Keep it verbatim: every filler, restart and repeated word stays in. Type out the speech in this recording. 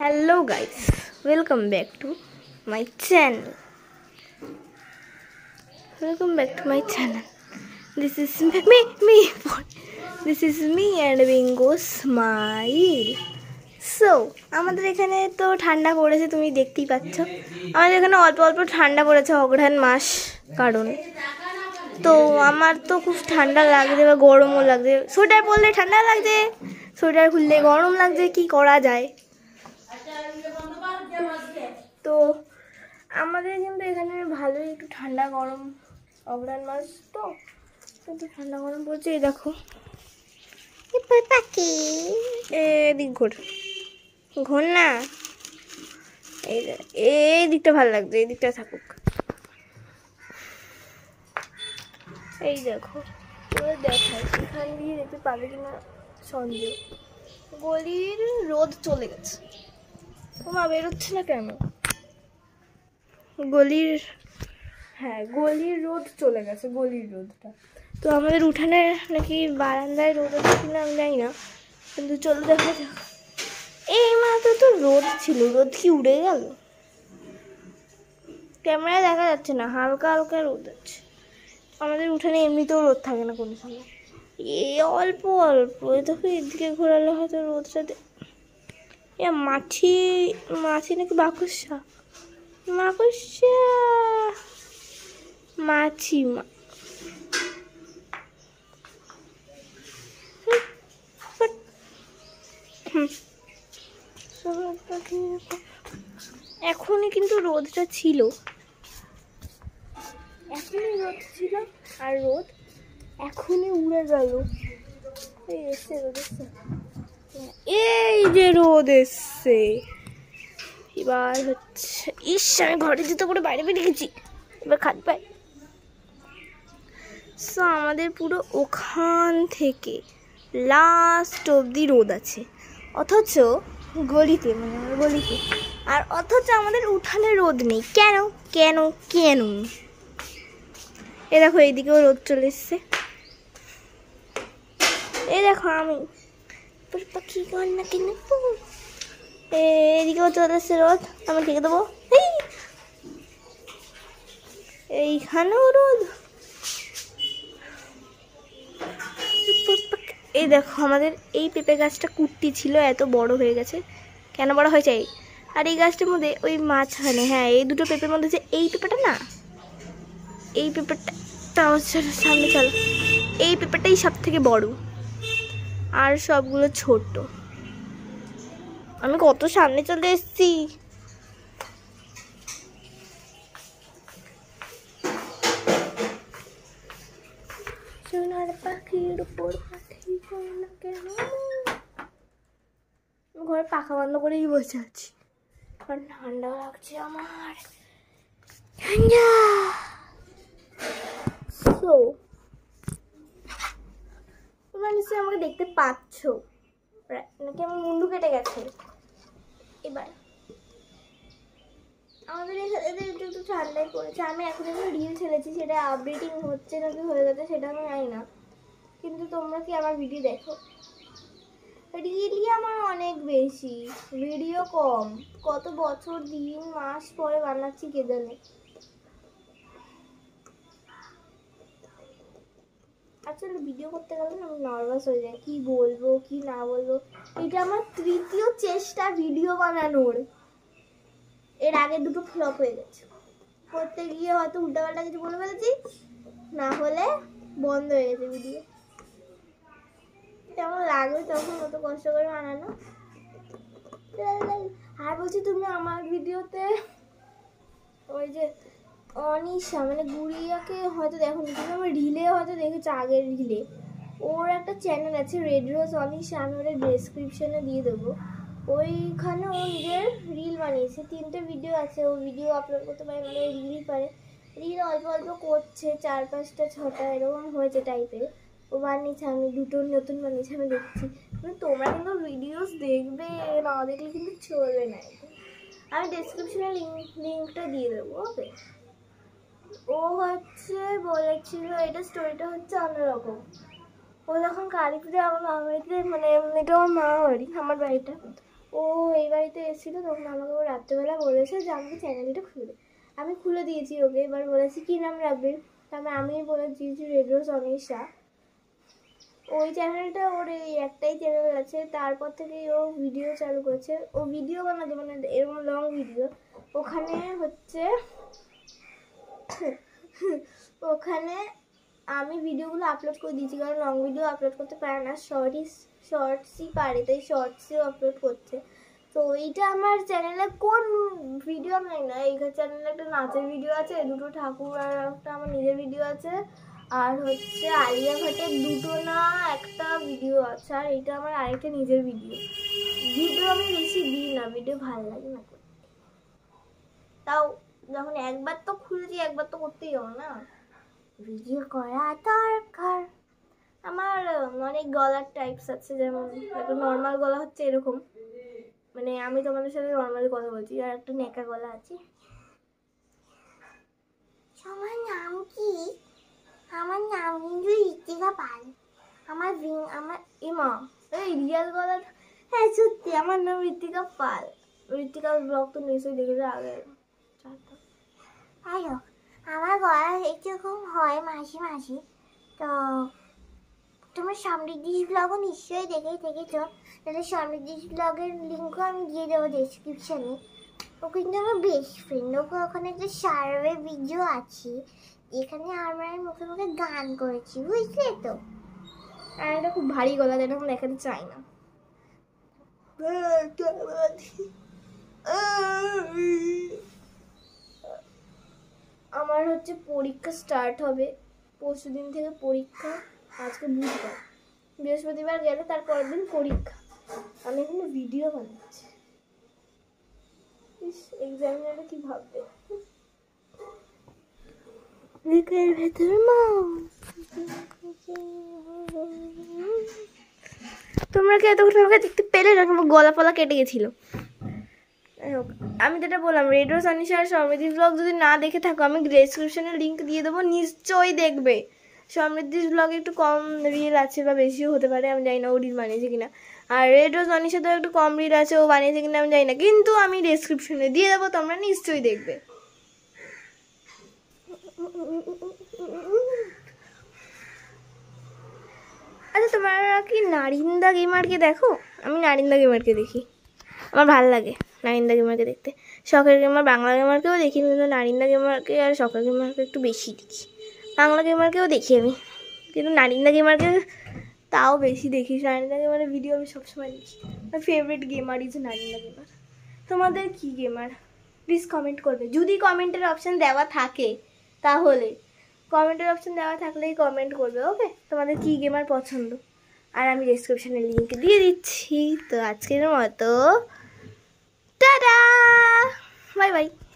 Hello guys, welcome back to my channel. Welcome back to my channel. This is me, me, me. This is me and Bingo Smile. So, আমাদের এখানে তো ঠান্ডা পড়েছে, তুমি দেখতেই পাচ্ছ। আমাদের এখানে অল্প অল্প ঠান্ডা পড়েছে অঘ্রাণ মাস কারণে। তো আমার তো খুব ঠান্ডা লাগছে বা গরমও লাগছে। সোয়েটার পরলে ঠান্ডা লাগছে, সোয়েটার খুললে গরম লাগছে, কি করা যায়? তো আমাদের কিন্তু এখানে ভালোই একটু ঠান্ডা গরম অঘ্রাণ মাস তো একটু ঠান্ডা গরম পড়ছে। এই দেখো পাখি, এদিক ঘোর ঘোর না, এই এই দিকটা ভালো লাগছে, এই দিকটা থাকুক। এই দেখো দেখায় এখান দিয়ে দেখতে পাবে কিনা সন্দেহ। গলির রোদ চলে গেছে, তোমার বেরোচ্ছে না কেন? গলির হ্যাঁ গলির রোদ চলে গেছে, গলির রোদটা। তো আমাদের উঠানে নাকি বারান্দায় রোদ আছে কিনা আমি জানি না, কিন্তু চলো দেখা যাক। এই মাত্র তো রোদ ছিল, রোদ কি উড়ে গেল? ক্যামেরায় দেখা যাচ্ছে না, হালকা হালকা রোদ আছে। আমাদের উঠানে এমনিতেও রোদ থাকে না কোনো সময়, এই অল্প অল্প। দেখো এদিকে ঘোরালে হয়তো রোদটা এ মাছি মাছি নাকি বাকসা মাকসা মাছি মা এখনই কিন্তু রোদটা ছিল, এখনই রোদ ছিল আর রোদ এখনই উড়ে গেল। এই এসছে রোদ এসছে, এই যে রোদ এসছে এবার হচ্ছে। ইস আমি ঘরে জুতো করে বাইরে বেরিয়ে গেছি, এবার খাট পাই। সো আমাদের পুরো ওখান থেকে লাস্ট অবধি রোদ আছে, অথচ গলিতে মানে আমার গলিতে, আর অথচ আমাদের উঠানে রোদ নেই। কেন কেন কেন? এ দেখো এইদিকেও রোদ চলে এসছে। এই দেখো আমি পাখি কর না কেন, এদিকেও চলে এসছে রোদ। আমি ঢেকে দেবো, এইখানেও রোদ। এই দেখো আমাদের এই পেঁপে গাছটা কুট্টি ছিল, এত বড় হয়ে গেছে। কেন বড় হয়েছে? আর এই গাছটার মধ্যে ওই মাঝখানে, হ্যাঁ এই দুটো পেঁপের মধ্যে যে এই পেঁপেটা না, এই পেঁপেটা সামনে চলো, এই পেঁপেটাই সব থেকে বড় আর সবগুলো ছোট। আমি কত সামনে চলে এসেছি। সোনার পাখির উপর পাখি না কেন? ঘরে পাখা বন্ধ করেই বসে আছি, কারণ ঠান্ডা লাগছে আমার। ঠান্ডা তো তোমরা নিশ্চয়ই আমাকে দেখতে পাচ্ছ নাকি আমার মুন্ডু কেটে গেছে? এবার আমাদের এখানে একটু একটু ঠান্ডায় পড়েছে। আমি এখন একটা রিল ছেড়েছি, সেটা আপডেটিং হচ্ছে নাকি হয়ে গেছে সেটা আমি জানি না, কিন্তু তোমরা কি আমার ভিডিও দেখো? রিলই আমার অনেক বেশি, ভিডিও কম। কত বছর দিন মাস পরে বানাচ্ছি কে জানে। আসলে ভিডিও করতে গেলে না আমি নার্ভাস হয়ে যাই, কি বলবো কি না বলবো। এটা আমার তৃতীয় চেষ্টা ভিডিও বানানোর, এর আগে দুটো ফ্লপ হয়ে গেছে। করতে গিয়ে হয়তো উল্টাপাল্টা কিছু বলে ফেলেছি, না হলে বন্ধ হয়ে গেছে ভিডিও। কেমন লাগবে তখন অত কষ্ট করে বানানো। আর বলছি তুমি আমার ভিডিওতে ওই যে অনিশা মানে গুড়িয়াকে হয়তো দেখো, তুমি আমার রিলে হয়তো দেখেছো, আগের রিলে। ওর একটা চ্যানেল আছে রেড রোজ অনিশা, আমি ওটা ডেসক্রিপশনে দিয়ে দেবো। ওইখানে ও নিজের রিল বানিয়েছে, তিনটে ভিডিও আছে। ও ভিডিও আপলোড করতে পারে, মানে রিলই পারে। রিল অল্প অল্প করছে, চার পাঁচটা ছটা এরকম হয়েছে টাইপের। ও বানিয়েছে, আমি দুটো নতুন বানিয়েছি, আমি দেখছি। মানে তোমরা কিন্তু ভিডিওস দেখবে, না দেখলে কিন্তু চলবে না। আমি ডেসক্রিপশনে লিঙ্ক লিঙ্কটা দিয়ে দেবো, ওকে? ও হচ্ছে বলেছিল, এটা স্টোরিটা হচ্ছে অন্যরকম। ও যখন কালী পুজো আমার মামা বাড়িতে, মানে এমনিটা আমার মামা বাড়ি, আমার বাড়িটা ও এই বাড়িতে এসেছিলো তখন আমাকে ও রাত্রেবেলা বলেছে যে আমাকে চ্যানেলটা খুলে দে। আমি খুলে দিয়েছি ওকে, এবার বলেছি কী নাম রাখবি, তারপরে আমি বলে দিয়েছি রেড রোজ অনিশা। ওই চ্যানেলটা ওর এই একটাই চ্যানেল আছে, তারপর থেকেই ও ভিডিও চালু করেছে। ও ভিডিও বানাতে মানে এরকম লং ভিডিও, ওখানে হচ্ছে ওখানে আমি ভিডিওগুলো আপলোড করে দিয়েছি, কারণ লং ভিডিও আপলোড করতে পারে না, শর্টই শর্টসই পারে, তাই শর্টসেও আপলোড করছে। তো এইটা আমার চ্যানেলে কোন ভিডিও আমি না, এই চ্যানেলে একটা নাচের ভিডিও আছে, দুটো ঠাকুর আর একটা আমার নিজের ভিডিও আছে, আর হচ্ছে আলিয়া ভাটের দুটো না একটা ভিডিও আছে, আর এইটা আমার আরেকটা নিজের ভিডিও। ভিডিও আমি বেশি দিই না, ভিডিও ভালো লাগে না করতে, তাও যখন একবার তো খুলেছি একবার তো করতেই হবে না, ভিডিও করা দরকার। আমার অনেক গলার টাইপস আছে, যেমন একটা নর্মাল গলা হচ্ছে এরকম, মানে আমি তোমাদের সাথে নর্মালি কথা বলছি, আর একটা নেকা গলা আছে। আমার নাম কি? আমার নাম কিন্তু ঋতিকা পাল। আমার আমার ইমা এই রিয়াল গলা, হ্যাঁ সত্যি আমার নাম ঋতিকা পাল। ঋতিকা ব্লগ তো নিশ্চয়ই দেখেছে আগে। হ্যালো, আমার গলা এরকম হয় মাসি মাসি। তো তোমার সমৃদ্ধিস ব্লগও নিশ্চয়ই দেখেই থেকেছো, তাহলে সমৃদ্ধিস ব্লগের লিঙ্কও আমি দিয়ে দেবো ডেসক্রিপশানে। ও কিন্তু আমার বেস্ট ফ্রেন্ড, ওকে ওখানে একটা সার্ভে ভিডিও আছে এখানে আমরা মুখে মুখে গান করেছি, বুঝলে তো। আর এটা খুব ভারী গলা, যেটা আমি দেখাতে চাই না। আমার হচ্ছে পরীক্ষা স্টার্ট হবে পরশু দিন থেকে, পরীক্ষা আজকে বুধবার, বৃহস্পতিবার গেলে তার পরের দিন পরীক্ষা। আমি এখানে ভিডিও বানাচ্ছি, এক্সামিনারটা কি ভাববে। বুকের ভেতর মা, তোমরা কি এতক্ষণ আমাকে দেখতে পেলে না? তোমার গলা ফলা কেটে গেছিল। আমি যেটা বললাম, রেড রোজ অনিশা আর সমৃদ্ধি ব্লগ যদি না দেখে থাকো, আমি ডেসক্রিপশনে লিঙ্ক দিয়ে দেবো, নিশ্চয়ই দেখবে। সমৃদ্ধি ব্লগে একটু কম রিল আছে বা বেশিও হতে পারে, আমি জানি না ও রিল বানিয়েছে কিনা। আর রেড রোজ অনিশা তো একটু কম রিল আছে, ও বানিয়েছে কিনা আমি জানি না, কিন্তু আমি ডেসক্রিপশনে দিয়ে দেবো, তোমরা নিশ্চয়ই দেখবে। আচ্ছা তোমরা কি নারিন্দা গেমারকে দেখো? আমি নারিন্দা গেমারকে দেখি, আমার ভালো লাগে নারিন্দা গেমারকে দেখতে। শখের গেমার বাংলা গেমারকেও দেখি, কিন্তু নারিন্দা গেমারকে আর শখের গেমারকে একটু বেশি দেখি। বাংলা গেমারকেও দেখি আমি, কিন্তু নারিন্দা গেমারকে তাও বেশি দেখি। নারিন্দা গেমারের ভিডিও আমি সবসময় দেখি। আমার favourite gamer is Narinda gamer. তোমাদের কি গেমার প্লিজ কমেন্ট করবে, যদি কমেন্টের অপশান দেওয়া থাকে, তাহলে কমেন্টের অপশান দেওয়া থাকলেই কমেন্ট করবে, ওকে? তোমাদের কি গেমার পছন্দ, আর আমি ডেসক্রিপশনে লিঙ্ক দিয়ে দিচ্ছি। তো আজকের মতো টাটা, বাই বাই।